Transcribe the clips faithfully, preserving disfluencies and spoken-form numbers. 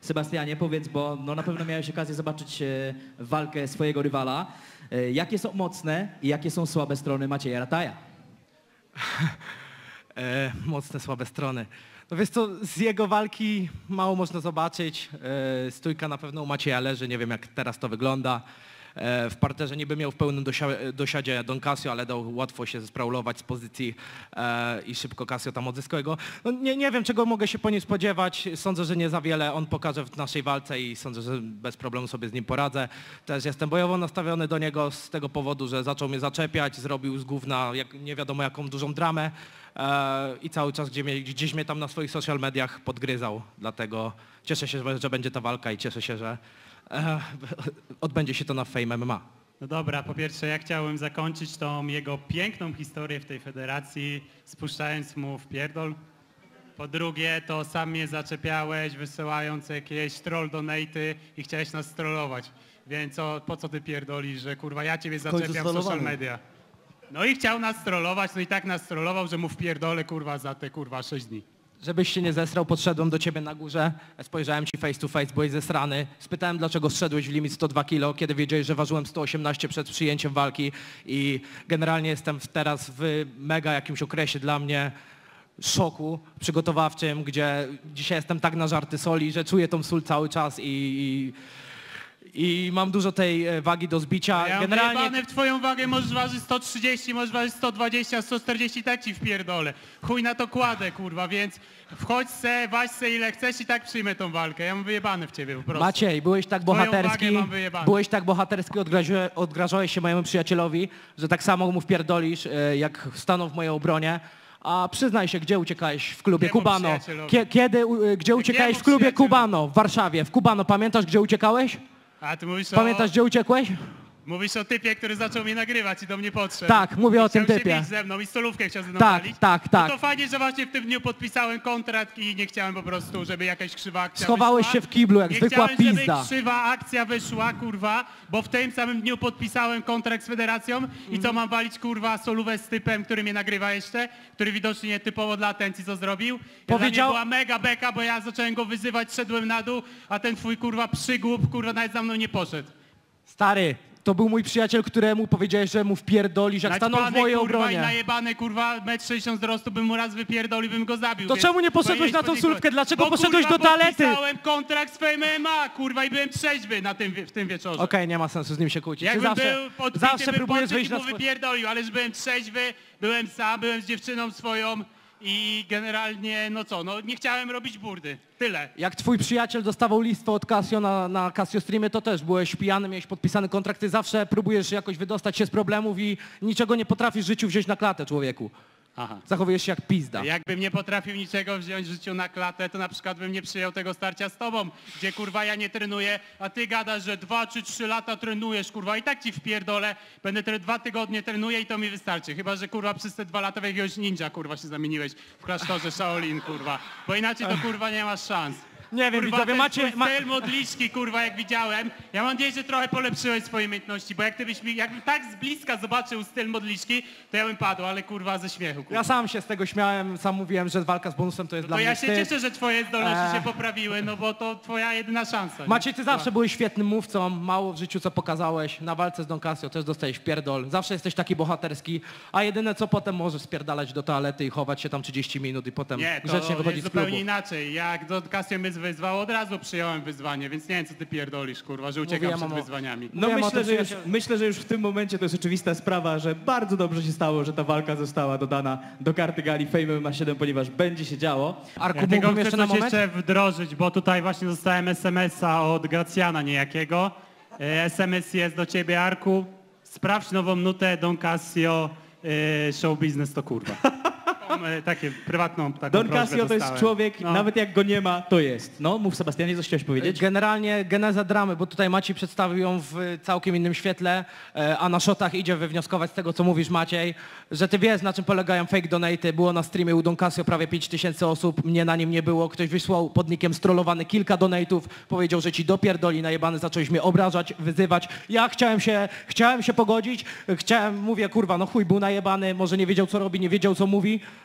Sebastianie, powiedz, bo no, na pewno miałeś okazję zobaczyć e, walkę swojego rywala. E, jakie są mocne i jakie są słabe strony Macieja Rataja? e, mocne, słabe strony. No wiesz co, z jego walki mało można zobaczyć. E, stójka na pewno u Macieja leży, nie wiem jak teraz to wygląda. E, w parterze niby miał w pełnym dosia dosiadzie Don Casio, ale dał łatwo się zespraulować z pozycji e, i szybko Casio tam odzyskał go. No, nie, nie wiem czego mogę się po nim spodziewać, sądzę, że nie za wiele on pokaże w naszej walce i sądzę, że bez problemu sobie z nim poradzę. Też jestem bojowo nastawiony do niego z tego powodu, że zaczął mnie zaczepiać, zrobił z gówna jak, nie wiadomo jaką dużą dramę. I cały czas gdzie mnie, gdzieś mnie tam na swoich social mediach podgryzał, dlatego cieszę się, że będzie ta walka i cieszę się, że e, odbędzie się to na Fame M M A. No dobra, po pierwsze ja chciałbym zakończyć tą jego piękną historię w tej federacji, spuszczając mu w pierdol. Po drugie, to sam mnie zaczepiałeś, wysyłając jakieś troll donaty i chciałeś nas trollować. Więc o, po co ty pierdolisz, że kurwa ja ciebie zaczepiam w social media. No i chciał nas trollować, no i tak nas trollował, że mu wpierdolę kurwa za te kurwa sześć dni. Żebyś się nie zesrał, podszedłem do ciebie na górze, spojrzałem ci face to face, byłeś zesrany. Spytałem, dlaczego zszedłeś w limit sto dwa kilo, kiedy wiedziałeś, że ważyłem sto osiemnaście przed przyjęciem walki i generalnie jestem teraz w mega jakimś okresie dla mnie szoku przygotowawczym, gdzie dzisiaj jestem tak na żarty soli, że czuję tą sól cały czas i... i I mam dużo tej wagi do zbicia. Ja Generalnie Generalnie... w twoją wagę możesz ważyć sto trzydzieści, możesz ważyć sto dwadzieścia, sto czterdzieści, tak ci wpierdolę. Chuj na to kładę, kurwa, więc wchodź se, waź se ile chcesz i tak przyjmę tą walkę. Ja mam wyjebane w ciebie po prostu. Maciej, byłeś tak Twoją bohaterski, wagę mam wyjebane. byłeś tak bohaterski, odgrażałeś, odgrażałeś się mojemu przyjacielowi, że tak samo mu wpierdolisz, jak stanął w mojej obronie. A przyznaj się, gdzie uciekałeś w klubie Jakiemu Kubano? przyjacielowi? Kiedy, gdzie uciekałeś w klubie przyjacielowi? Kubano w Warszawie? W Kubano, pamiętasz gdzie uciekałeś? A ty mówisz Pamiętasz o... gdzie uciekłeś? Mówisz o typie, który zaczął mnie nagrywać i do mnie podszedł. Tak, mówię o tym Chciał się typie. bić ze mną i stolówkę chciał ze mną Tak, palić. tak, tak. No to fajnie, że właśnie w tym dniu podpisałem kontrakt i nie chciałem po prostu, żeby jakaś krzywa akcja Schowałeś wyszła. się w kiblu jak nie zwykła chciałem, pizda. żeby krzywa akcja wyszła, kurwa, bo w tym samym dniu podpisałem kontrakt z federacją i co mam walić, kurwa, solówę z typem, który mnie nagrywa jeszcze, który widocznie nietypowo dla atencji co zrobił. Ja Powiedział- Dla mnie była mega beka, bo ja zacząłem go wyzywać, szedłem na dół, a ten twój, kurwa, przygłup, kurwa, nawet za mną nie poszedł. Stary, to był mój przyjaciel, któremu powiedziałeś, że mu wpierdolisz, jak stanął w Naćpany, mojej kurwa, i obronie. najebany, kurwa, metr sześćdziesiąt wzrostu bym mu raz wypierdolił, bym go zabił. To więc czemu nie poszedłeś powinieneś na tą podziękować. solówkę? Dlaczego Bo, poszedłeś kurwa, do toalety? podpisałem kontrakt z Fame M M A, kurwa, i byłem trzeźwy na tym, w tym wieczorze. Okej, nie ma sensu z nim się kłócić. Ty Jakbym zawsze, był podbity, zawsze bym próbujesz podszedł wyjść i na mu swój... wypierdolił, ale że byłem trzeźwy, byłem sam, byłem z dziewczyną swoją i generalnie, no co, no nie chciałem robić burdy. Tyle. Jak twój przyjaciel dostawał listwę od Casio na, na Casio Streamie, to też byłeś pijany, miałeś podpisany kontrakt. Ty zawsze próbujesz jakoś wydostać się z problemów i niczego nie potrafisz w życiu wziąć na klatę, człowieku. Aha. Zachowujesz się jak pizda. Jakbym nie potrafił niczego wziąć w życiu na klatę, to na przykład bym nie przyjął tego starcia z tobą, gdzie kurwa ja nie trenuję, a ty gadasz, że dwa czy trzy lata trenujesz, kurwa, i tak ci wpierdolę, będę te dwa tygodnie trenuję i to mi wystarczy. Chyba że kurwa przez te dwa lata w jakiegoś ninja kurwa się zamieniłeś w klasztorze Shaolin, kurwa. Bo inaczej to kurwa nie masz szans. Nie wiem, Kurwa, widzowie, ten macie... twój Ma... styl modliczki, kurwa, jak widziałem. Ja mam nadzieję, że trochę polepszyłeś swoje umiejętności, bo jak ty byś mi, jakbym tak z bliska zobaczył styl modliczki, to ja bym padł, ale kurwa ze śmiechu. Kurwa. Ja sam się z tego śmiałem, sam mówiłem, że walka z bonusem to jest dla To mnie ja się wstyd. cieszę, że twoje zdolności Eee. się poprawiły, no bo to twoja jedyna szansa. nie? Maciej, ty zawsze byłeś świetnym mówcą, mało w życiu co pokazałeś. Na walce z Don Casio też dostałeś pierdol. Zawsze jesteś taki bohaterski, a jedyne co potem możesz spierdalać do toalety i chować się tam trzydzieści minut i potem Nie, grzecznie to wychodzić jest z klubu. zupełnie inaczej. Jak do Casio mnie wyzwał, od razu przyjąłem wyzwanie, więc nie wiem, co ty pierdolisz, kurwa, że uciekam Mówiłem przed o- wyzwaniami. No Mówiłem o myślę tym, że, już, że- myślę, że już w tym momencie to jest oczywista sprawa, że bardzo dobrze się stało, że ta walka została dodana do karty gali Fame M M A siedem, ponieważ będzie się działo. Arku, Ja tylko mógłbym chcę jeszcze na coś moment? jeszcze wdrożyć, bo tutaj właśnie dostałem es em es a od Gracjana niejakiego. E, es em es jest do ciebie, Arku. Sprawdź nową nutę Don Casio, e, show business to kurwa. Taką, e, takie prywatną taką Don prośbę Casio to jest dostałem. człowiek, No. nawet jak go nie ma, to jest. No, mów Sebastianie, coś chciałeś powiedzieć? Generalnie geneza dramy, bo tutaj Maciej przedstawił ją w całkiem innym świetle, e, a na shotach idzie wywnioskować z tego, co mówisz, Maciej, że ty wiesz, na czym polegają fake donaty. Było na streamie u Don Casio prawie pięć tysięcy osób, mnie na nim nie było. Ktoś wysłał pod nickiem strollowany kilka donatów, powiedział, że ci dopierdoli najebany, zacząłeś mnie obrażać, wyzywać. Ja chciałem się, chciałem się pogodzić, chciałem, mówię, kurwa, no chuj, był najebany, może nie wiedział, co robi, nie wiedział, co mówi.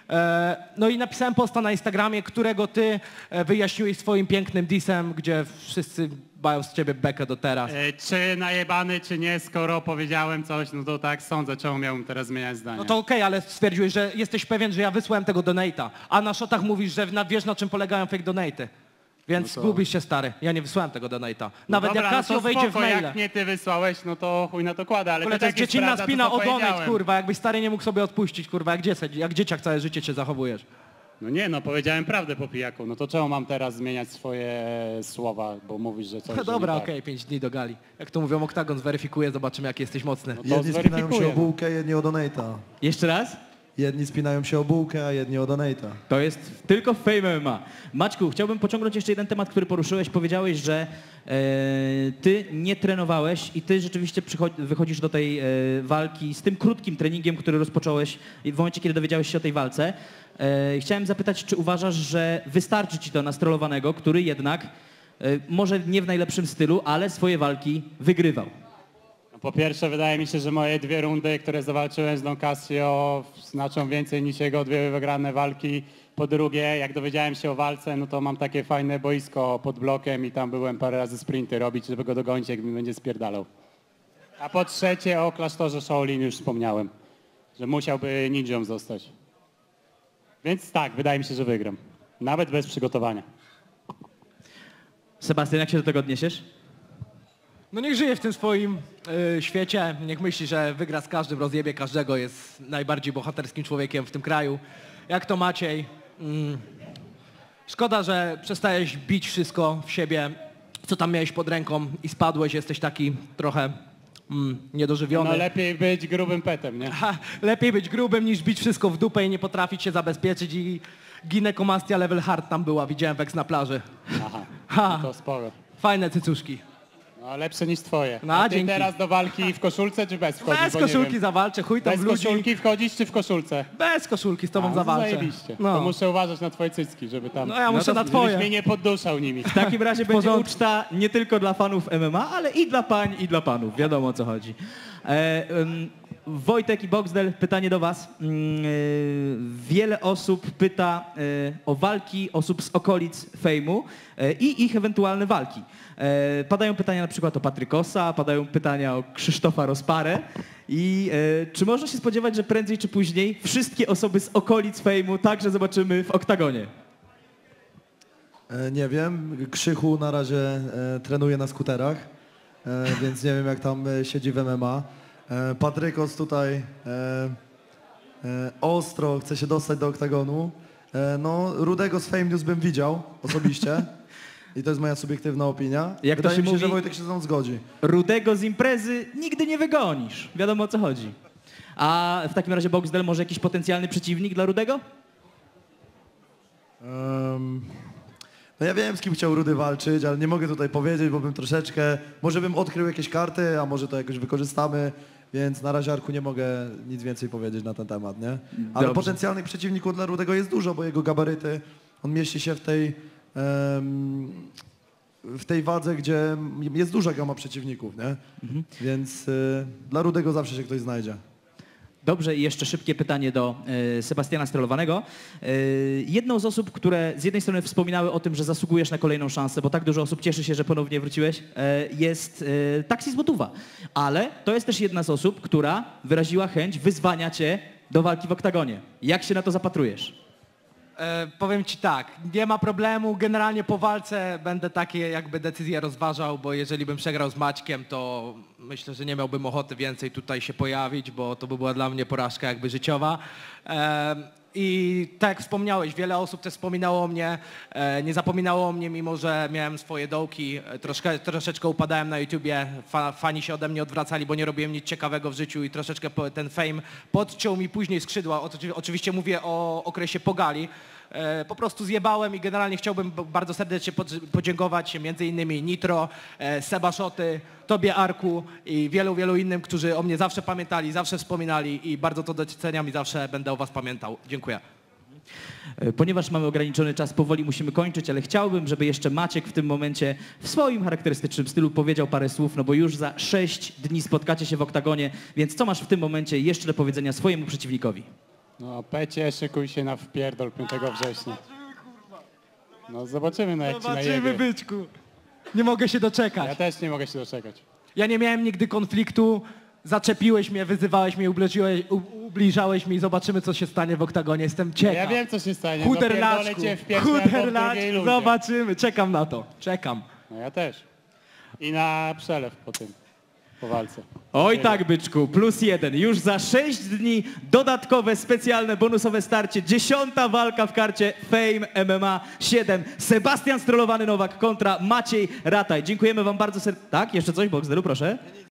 E, no i napisałem posta na Instagramie, którego ty e, wyjaśniłeś swoim pięknym disem, gdzie wszyscy mają z ciebie bekę do teraz. E, czy najebany, czy nie, skoro powiedziałem coś, no to tak sądzę, czemu miałbym teraz zmieniać zdanie. No to okej, ale stwierdziłeś, że jesteś pewien, że ja wysłałem tego donate'a, a na shotach mówisz, że na, wiesz, na czym polegają fake donate'y. Więc No to- gubisz się, stary. Ja nie wysłałem tego donate'a. No Nawet dobra, jak Casio no to wejdzie w spoko, maile. jak nie ty wysłałeś, no to chuj na to kładę, ale Ale to to jest tak jest dziecinna prawda, spina to, co o donate, powiedziałem. kurwa. Jakbyś stary nie mógł sobie odpuścić, kurwa, jak, dzieciak, jak dzieciak całe życie cię zachowujesz. No nie, no powiedziałem prawdę po pijaku, no to czemu mam teraz zmieniać swoje słowa, bo mówisz, że coś, No że dobra, nie okej, tak. pięć dni do gali. Jak to mówią, Oktagon zweryfikuje, zobaczymy, jak jesteś mocny. No to Jedni spinają się o zweryfikuję. bułkę, jedni o donate'a. Jeszcze raz? Jedni spinają się o bułkę, a jedni o donate'a. To jest tylko w Fame M M A. Maćku, chciałbym pociągnąć jeszcze jeden temat, który poruszyłeś. Powiedziałeś, że e, ty nie trenowałeś i ty rzeczywiście przychod- wychodzisz do tej e, walki z tym krótkim treningiem, który rozpocząłeś w momencie, kiedy dowiedziałeś się o tej walce. E, chciałem zapytać, czy uważasz, że wystarczy ci to nastrolowanego, który jednak, e, może nie w najlepszym stylu, ale swoje walki wygrywał? No po pierwsze, wydaje mi się, że moje dwie rundy, które zawalczyłem z Don Casio, znaczą więcej niż jego dwie wygrane walki. Po drugie, jak dowiedziałem się o walce, no to mam takie fajne boisko pod blokiem i tam byłem parę razy sprinty robić, żeby go dogonić, jak mi będzie spierdalał. A po trzecie, o klasztorze Shaolin już wspomniałem, że musiałby ninją zostać. Więc tak, wydaje mi się, że wygram. Nawet bez przygotowania. Sebastian, jak się do tego odniesiesz? No niech żyje w tym swoim y, świecie, niech myśli, że wygra z każdym, rozjebie każdego, jest najbardziej bohaterskim człowiekiem w tym kraju. Jak to Maciej? Mm. Szkoda, że przestajesz bić wszystko w siebie, co tam miałeś pod ręką i spadłeś, jesteś taki trochę mm, niedożywiony. No lepiej być grubym petem, nie? Ha, lepiej być grubym niż bić wszystko w dupę i nie potrafić się zabezpieczyć i ginekomastia level hard tam była, widziałem weks na plaży. Aha, Ha, to sporo. fajne cycuszki. No lepsze niż twoje. No, A ty dzięki. teraz do walki w koszulce czy bez wchodzisz? Bez Bo nie koszulki wiem. zawalczę, chuj tam Bez w ludzi. koszulki wchodzisz czy w koszulce? Bez koszulki z tobą A, no zawalczę. Zajebiście. To No. muszę uważać na twoje cycki, żeby tam... No ja muszę to na Żebyś twoje. mnie nie podduszał nimi. W takim razie będzie porządku. uczta nie tylko dla fanów M M A, ale i dla pań, i dla panów. Wiadomo, o co chodzi. E, ym, Wojtek i Boxdel, pytanie do was. Ym, y, wiele osób pyta y, o walki osób z okolic fejmu y, i ich ewentualne walki. E, padają pytania na przykład o Patrykosa, padają pytania o Krzysztofa Rozparę. I e, czy można się spodziewać, że prędzej czy później wszystkie osoby z okolic fejmu także zobaczymy w oktagonie? E, nie wiem, Krzychu na razie e, trenuje na skuterach, e, więc nie wiem jak tam e, siedzi w M M A. E, Patrykos tutaj e, e, ostro chce się dostać do oktagonu. E, no, Rudego z Fame News bym widział osobiście i to jest moja subiektywna opinia. Jak to Wydaje się mi się, mówi- że Wojtek się ze mną zgodzi. Rudego z imprezy nigdy nie wygonisz. Wiadomo, o co chodzi. A w takim razie Boxdel może jakiś potencjalny przeciwnik dla Rudego? Um, no ja wiem, z kim chciał Rudy walczyć, ale nie mogę tutaj powiedzieć, bo bym troszeczkę, może bym odkrył jakieś karty, a może to jakoś wykorzystamy, więc na razie, Arku, nie mogę nic więcej powiedzieć na ten temat, nie? Ale Dobrze. potencjalnych przeciwników dla Rudego jest dużo, bo jego gabaryty, on mieści się w tej, em, w tej wadze, gdzie jest duża gama przeciwników, nie? Więc y, dla Rudego zawsze się ktoś znajdzie. Dobrze, i jeszcze szybkie pytanie do e, Sebastiana Strolowanego. E, jedną z osób, które z jednej strony wspominały o tym, że zasługujesz na kolejną szansę, bo tak dużo osób cieszy się, że ponownie wróciłeś, e, jest e, Taxi z Motuwa. Ale to jest też jedna z osób, która wyraziła chęć wyzwania cię do walki w oktagonie. Jak się na to zapatrujesz? E, powiem ci tak, nie ma problemu, generalnie po walce będę takie jakby decyzje rozważał, bo jeżeli bym przegrał z Maćkiem, to myślę, że nie miałbym ochoty więcej tutaj się pojawić, bo to by była dla mnie porażka jakby życiowa. E, I tak jak wspomniałeś, wiele osób też wspominało o mnie, e, nie zapominało o mnie, mimo że miałem swoje dołki, e, troszkę, troszeczkę upadałem na YouTubie, Fa, fani się ode mnie odwracali, bo nie robiłem nic ciekawego w życiu i troszeczkę po, ten fame podciął mi później skrzydła. Oczy- Oczywiście mówię o okresie pogali. E, po prostu zjebałem i generalnie chciałbym b- bardzo serdecznie pod, podziękować między innymi Nitro, e, Seba Szoty, Tobie Arku i wielu, wielu innym, którzy o mnie zawsze pamiętali, zawsze wspominali i bardzo to doceniam i zawsze będę o was pamiętał. Dziękuję. E, Ponieważ mamy ograniczony czas, powoli musimy kończyć, ale chciałbym, żeby jeszcze Maciek w tym momencie w swoim charakterystycznym stylu powiedział parę słów, no bo już za sześć dni spotkacie się w oktagonie, więc co masz w tym momencie jeszcze do powiedzenia swojemu przeciwnikowi? No, Pecie, szykuj się na wpierdol piątego września. No, zobaczymy, no jak ci Zobaczymy, najebie. byczku. Nie mogę się doczekać. Ja też nie mogę się doczekać. Ja nie miałem nigdy konfliktu. Zaczepiłeś mnie, wyzywałeś mnie, ubliżyłeś, u- ubliżałeś mi i zobaczymy, co się stanie w oktagonie. Jestem ciekaw. Ja wiem, co się stanie. Chuderlaczku, Zapierdolę cię w pierwszej albo w chuderlaczku, drugiej rundzie. zobaczymy. Czekam na to. Czekam. No ja też. I na przelew po tym, po walce. Oj tak, byczku, plus jeden. Już za sześć dni dodatkowe, specjalne, bonusowe starcie. Dziesiąta walka w karcie Fame M M A siedem. Sebastian Strollowany Nowak kontra Maciej Rataj. Dziękujemy wam bardzo serdecznie. Tak, jeszcze coś, Boxdelu, proszę.